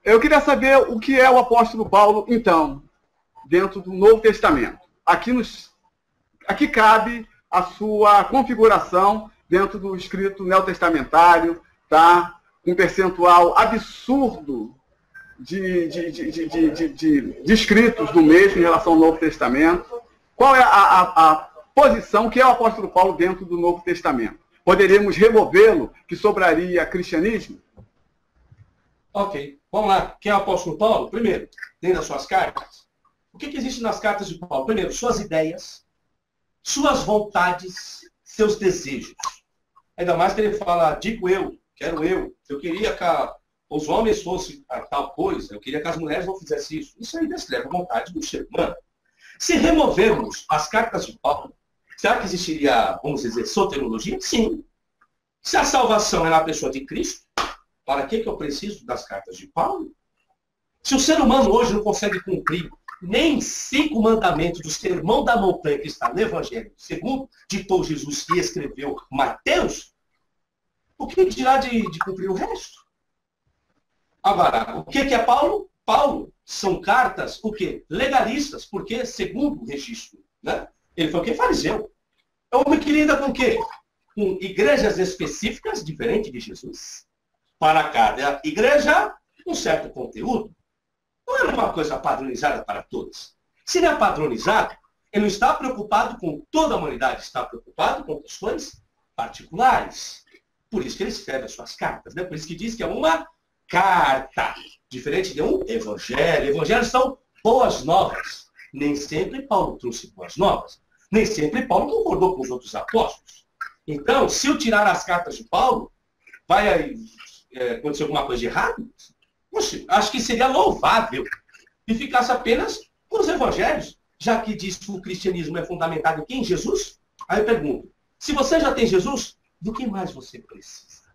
Eu queria saber o que é o apóstolo Paulo, então, dentro do Novo Testamento. Aqui cabe a sua configuração dentro do escrito neotestamentário, tá? Um percentual absurdo de escritos do mesmo em relação ao Novo Testamento. Qual é a posição que é o apóstolo Paulo dentro do Novo Testamento? Poderíamos removê-lo, que sobraria cristianismo? Ok, vamos lá. Quem é o apóstolo Paulo? Primeiro, dentro das suas cartas. O que existe nas cartas de Paulo? Primeiro, suas ideias, suas vontades, seus desejos. Ainda mais que ele fala, digo eu, quero eu queria que os homens fossem tal coisa, eu queria que as mulheres não fizessem isso. Isso aí descreve a vontade do ser humano. Se removermos as cartas de Paulo, será que existiria, vamos dizer, soteriologia? Sim. Se a salvação é na pessoa de Cristo, para que eu preciso das cartas de Paulo? Se o ser humano hoje não consegue cumprir nem 5 mandamentos do Sermão da Montanha que está no Evangelho, segundo ditou Jesus e escreveu Mateus, o que dirá de cumprir o resto? Agora, o que é Paulo? Paulo são cartas, o quê? Legalistas, porque segundo o registro, né? Ele foi o quê? Fariseu. É um homem que lida com o quê? Com igrejas específicas, diferente de Jesus. Para cada igreja, um certo conteúdo. Não é uma coisa padronizada para todos. Se não é padronizado, ele não está preocupado com toda a humanidade, está preocupado com questões particulares. Por isso que ele escreve as suas cartas, né? Por isso que diz que é uma carta, diferente de um evangelho. Evangelhos são boas novas. Nem sempre Paulo trouxe boas novas. Nem sempre Paulo concordou com os outros apóstolos. Então, se eu tirar as cartas de Paulo, vai acontecer alguma coisa de errado? Poxa, acho que seria louvável e ficasse apenas com os evangelhos, já que diz que o cristianismo é fundamentado em quem? Jesus? Aí eu pergunto, se você já tem Jesus, do que mais você precisa?